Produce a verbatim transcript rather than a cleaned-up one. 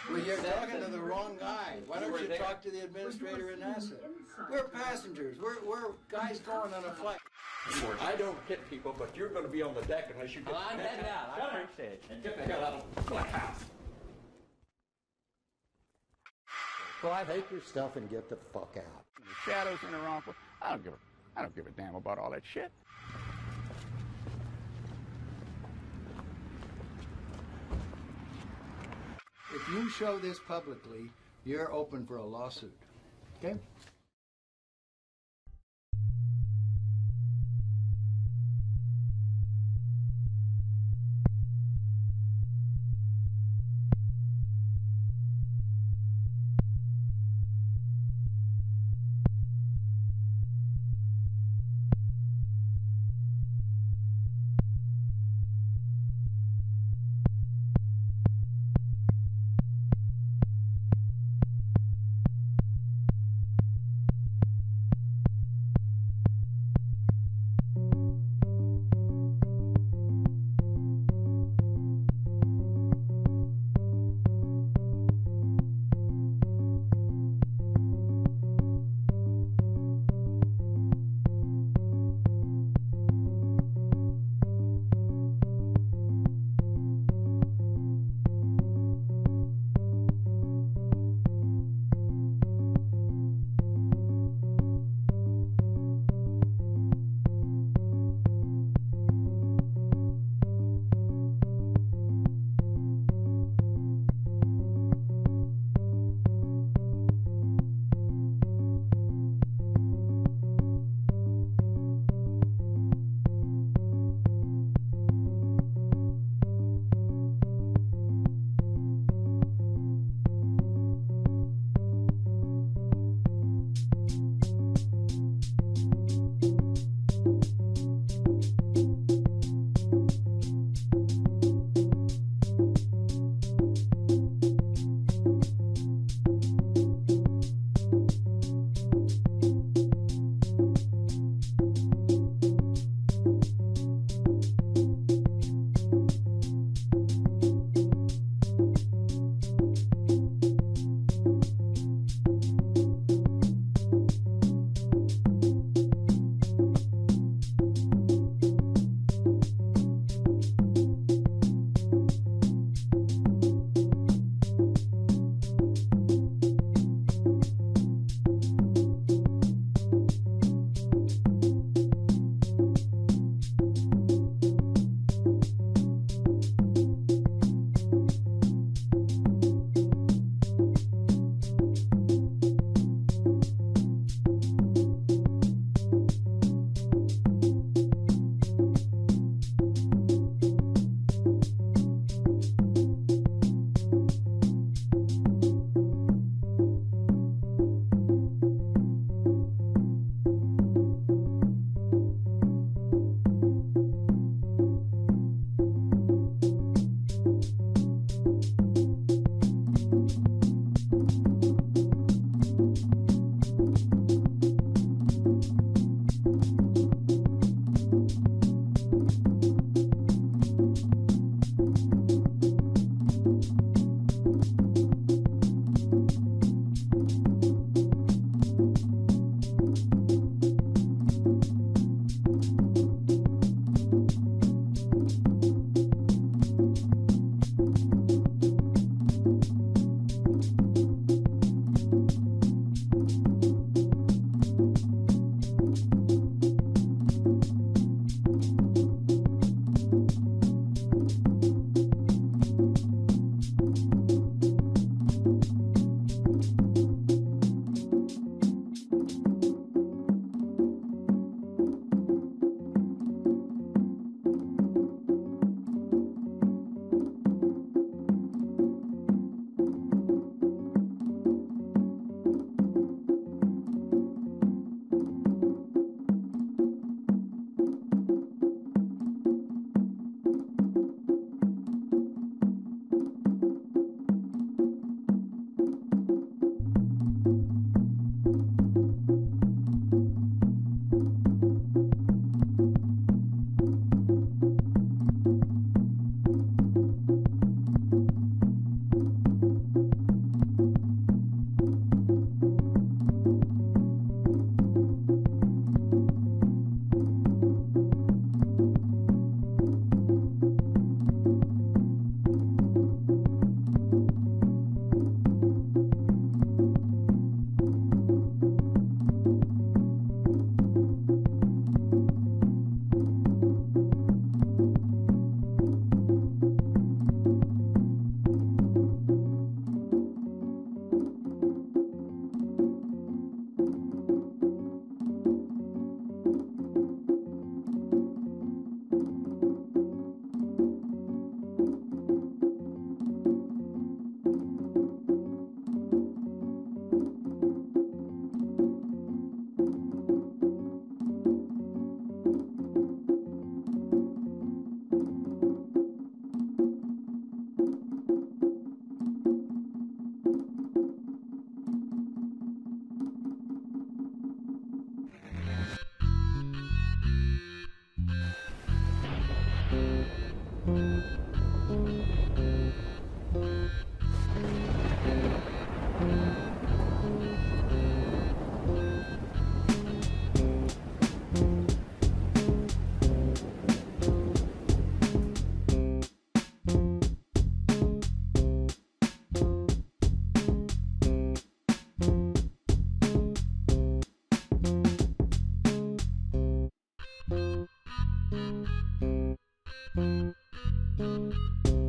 Well, you're talking to the wrong guy. Why don't you talk to the administrator in NASA? We're passengers. We're, we're guys going on a flight. I don't hit people, but you're going to be on the deck unless you get... Well, I'm heading out. I appreciate it. And get the hell out of the black house. Well, take your stuff and get the fuck out. The shadows in the wrong place. I don't give a, I don't give a damn about all that shit. If you show this publicly, you're open for a lawsuit. Okay? it.